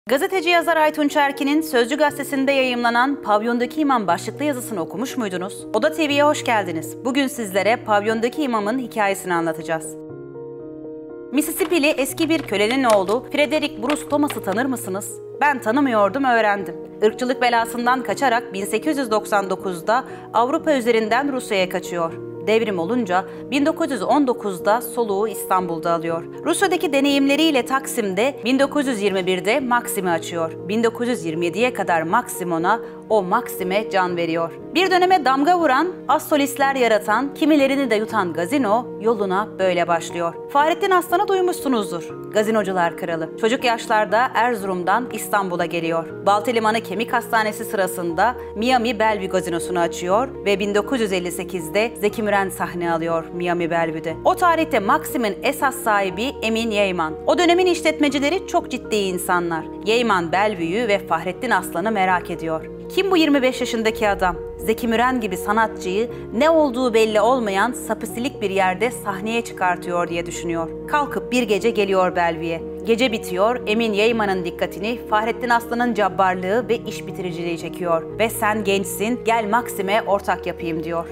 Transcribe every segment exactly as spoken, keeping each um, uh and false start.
Gazeteci yazar Aytunç Erkin'in Sözcü gazetesinde yayımlanan Pavyondaki İmam başlıklı yazısını okumuş muydunuz? Oda T V'ye hoş geldiniz. Bugün sizlere Pavyondaki İmam'ın hikayesini anlatacağız. Mississippi'li eski bir kölenin oğlu Frederick Bruce Thomas'ı tanır mısınız? Ben tanımıyordum, öğrendim. Irkçılık belasından kaçarak bin sekiz yüz doksan dokuzda Avrupa üzerinden Rusya'ya kaçıyor. Devrim olunca bin dokuz yüz on dokuzda soluğu İstanbul'da alıyor. Rusya'daki deneyimleriyle Taksim'de bin dokuz yüz yirmi birde Maksim'i açıyor. bin dokuz yüz yirmi yediye kadar Maksim ona, o Maksim'e can veriyor. Bir döneme damga vuran, az solistler yaratan, kimilerini de yutan gazino yoluna böyle başlıyor. Fahrettin Aslan'ı duymuşsunuzdur. Gazinocular kralı. Çocuk yaşlarda Erzurum'dan İstanbul'a geliyor. Baltalimanı Kemik Hastanesi sırasında Miami Bellevue gazinosunu açıyor ve bin dokuz yüz elli sekizde Zeki Müren sahne alıyor Miami Bellevue'de. O tarihte Maksim'in esas sahibi Emin Yayman. O dönemin işletmecileri çok ciddi insanlar. Yayman Bellevue'yu ve Fahrettin Aslan'ı merak ediyor. Kim bu yirmi beş yaşındaki adam? Zeki Müren gibi sanatçıyı ne olduğu belli olmayan sapisilik bir yerde sahneye çıkartıyor diye düşünüyor. Kalkıp bir gece geliyor Bellevue'ye. Gece bitiyor, Emin Yayman'ın dikkatini Fahrettin Aslan'ın cabbarlığı ve iş bitiriciliği çekiyor. Ve sen gençsin, gel Maksim'e ortak yapayım diyor.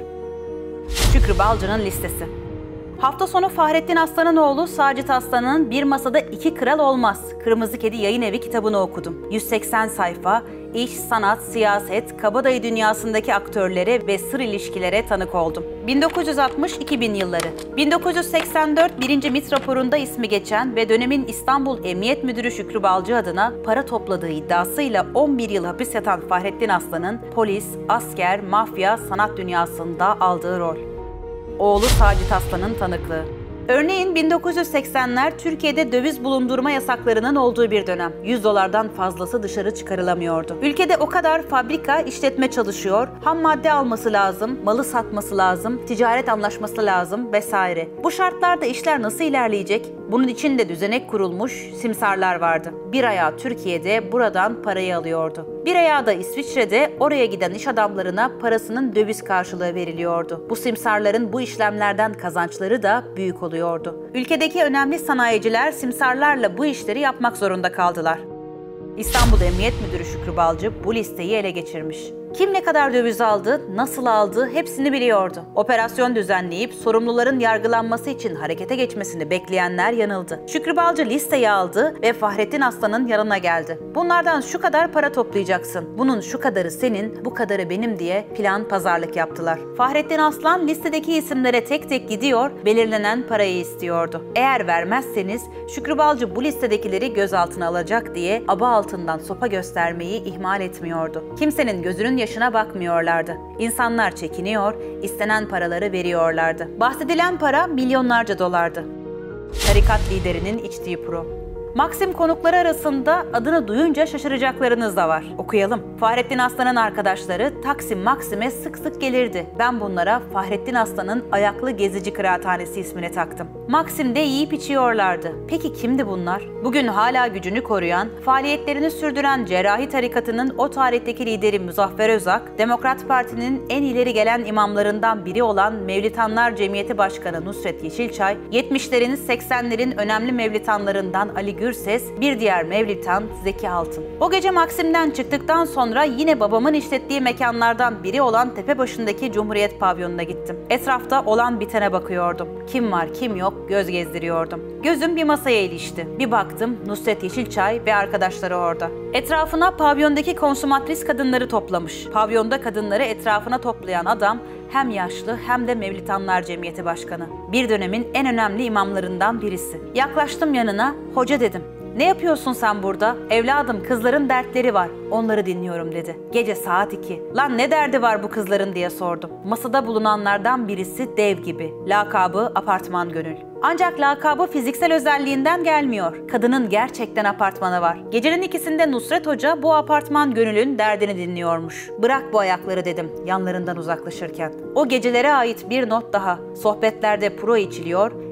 Şükrü Balcı'nın listesi. Hafta sonu Fahrettin Aslan'ın oğlu Sacit Aslan'ın Bir Masada İki Kral Olmaz, Kırmızı Kedi Yayın Evi kitabını okudum. yüz seksen sayfa, iş, sanat, siyaset, kabadayı dünyasındaki aktörlere ve sır ilişkilere tanık oldum. bin dokuz yüz altmış iki bin yılları. bin dokuz yüz seksen dört birinci MİT raporunda ismi geçen ve dönemin İstanbul Emniyet Müdürü Şükrü Balcı adına para topladığı iddiasıyla on bir yıl hapis yatan Fahrettin Aslan'ın polis, asker, mafya, sanat dünyasında aldığı rol. Oğlu Sacit Aslan'ın tanıklığı. Örneğin bin dokuz yüz seksenler Türkiye'de döviz bulundurma yasaklarının olduğu bir dönem. yüz dolardan fazlası dışarı çıkarılamıyordu. Ülkede o kadar fabrika, işletme çalışıyor, ham madde alması lazım, malı satması lazım, ticaret anlaşması lazım vesaire. Bu şartlarda işler nasıl ilerleyecek? Bunun için de düzenek kurulmuş simsarlar vardı. Bir ayağı Türkiye'de buradan parayı alıyordu. Bir ayağı da İsviçre'de oraya giden iş adamlarına parasının döviz karşılığı veriliyordu. Bu simsarların bu işlemlerden kazançları da büyük oluyordu. Ülkedeki önemli sanayiciler simsarlarla bu işleri yapmak zorunda kaldılar. İstanbul Emniyet Müdürü Şükrü Balcı bu listeyi ele geçirmiş. Kim ne kadar döviz aldı, nasıl aldı hepsini biliyordu. Operasyon düzenleyip sorumluların yargılanması için harekete geçmesini bekleyenler yanıldı. Şükrü Balcı listeyi aldı ve Fahrettin Aslan'ın yanına geldi. Bunlardan şu kadar para toplayacaksın, bunun şu kadarı senin, bu kadarı benim diye plan pazarlık yaptılar. Fahrettin Aslan listedeki isimlere tek tek gidiyor, belirlenen parayı istiyordu. Eğer vermezseniz Şükrü Balcı bu listedekileri gözaltına alacak diye aba altından sopa göstermeyi ihmal etmiyordu. Kimsenin gözünün yaşına bakmıyorlardı. İnsanlar çekiniyor, istenen paraları veriyorlardı. Bahsedilen para milyonlarca dolardı. Tarikat liderinin içtiği pro. Maksim konukları arasında adını duyunca şaşıracaklarınız da var. Okuyalım. Fahrettin Aslan'ın arkadaşları Taksim Maksim'e sık sık gelirdi. Ben bunlara Fahrettin Aslan'ın ayaklı gezici kıraathanesi ismini taktım. Maksim'de yiyip içiyorlardı. Peki kimdi bunlar? Bugün hala gücünü koruyan, faaliyetlerini sürdüren cerrahi tarikatının o tarihteki lideri Muzaffer Özak, Demokrat Parti'nin en ileri gelen imamlarından biri olan Mevlitanlar Cemiyeti Başkanı Nusret Yeşilçay, yetmişlerin seksenlerin önemli mevlitanlarından Ali Gürses, bir diğer mevlitan Zeki Altın. O gece Maksim'den çıktıktan sonra yine babamın işlettiği mekanlardan biri olan Tepebaşı'ndaki Cumhuriyet Pavyonu'na gittim. Etrafta olan bitene bakıyordum. Kim var kim yok göz gezdiriyordum. Gözüm bir masaya ilişti. Bir baktım Nusret Yeşilçay ve arkadaşları orada. Etrafına pavyondaki konsumatris kadınları toplamış. Pavyonda kadınları etrafına toplayan adam hem yaşlı hem de Mevlitanlar Cemiyeti Başkanı. Bir dönemin en önemli imamlarından birisi. Yaklaştım yanına, hoca dedim. Ne yapıyorsun sen burada? Evladım kızların dertleri var. Onları dinliyorum dedi. Gece saat iki. Lan ne derdi var bu kızların diye sordum. Masada bulunanlardan birisi dev gibi. Lakabı Apartman Gönül. Ancak lakabı fiziksel özelliğinden gelmiyor. Kadının gerçekten apartmanı var. Gecenin ikisinde Nusret Hoca bu Apartman Gönül'ün derdini dinliyormuş. Bırak bu ayakları dedim yanlarından uzaklaşırken. O gecelere ait bir not daha. Sohbetlerde pro içiliyor,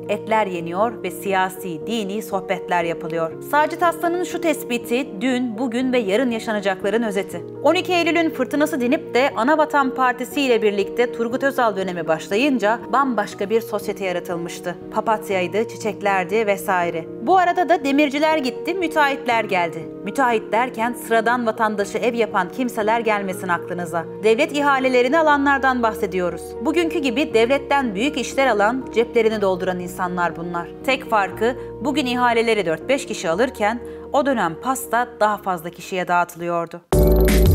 etler yeniyor ve siyasi, dini sohbetler yapılıyor. Sacit Aslan'ın şu tespiti dün, bugün ve yarın yaşanacakların özeti. on iki Eylül'ün fırtınası dinip de Anavatan Partisi ile birlikte Turgut Özal dönemi başlayınca bambaşka bir sosyete yaratılmıştı. Papatyaydı, çiçeklerdi vesaire. Bu arada da demirciler gitti, müteahhitler geldi. Müteahhit derken sıradan vatandaşı ev yapan kimseler gelmesin aklınıza. Devlet ihalelerini alanlardan bahsediyoruz. Bugünkü gibi devletten büyük işler alan, ceplerini dolduran insanlar bunlar. Tek farkı bugün ihaleleri dört beş kişi alırken o dönem pasta daha fazla kişiye dağıtılıyordu.